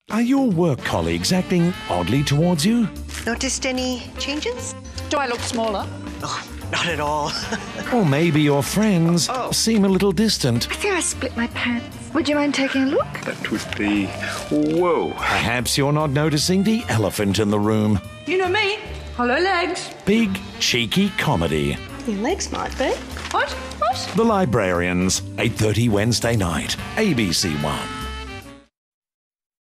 Are your work colleagues acting oddly towards you? Noticed any changes? Do I look smaller? Oh, not at all. Or maybe your friends seem a little distant. I think I split my pants. Would you mind taking a look? That would be... whoa. Perhaps you're not noticing the elephant in the room. You know me. Hollow legs. Big, cheeky comedy. Your legs might be. What? The Librarians, 8:30 Wednesday night, ABC 1.